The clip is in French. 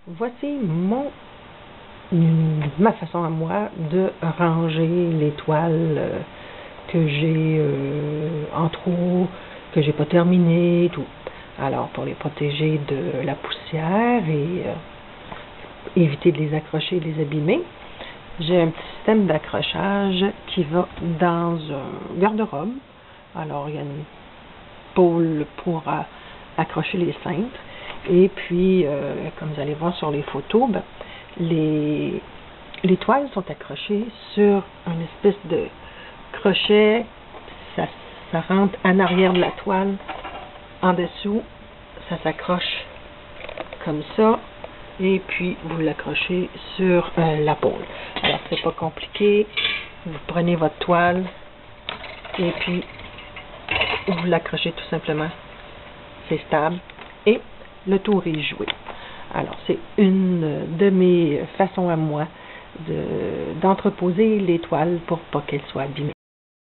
Voici ma façon à moi de ranger les toiles que j'ai en trop, que j'ai pas terminé, tout. Alors, pour les protéger de la poussière et éviter de les accrocher et de les abîmer, j'ai un petit système d'accrochage qui va dans un garde-robe. Alors, il y a une pôle pour accrocher les cintres. Et puis, comme vous allez voir sur les photos, ben, les toiles sont accrochées sur une espèce de crochet. Ça rentre en arrière de la toile. En dessous, ça s'accroche comme ça. Et puis, vous l'accrochez sur la pôle. Alors, c'est pas compliqué. Vous prenez votre toile et puis vous l'accrochez tout simplement. C'est stable. Et le tour est joué. Alors, c'est une de mes façons à moi d'entreposer les toiles pour pas qu'elles soient abîmées.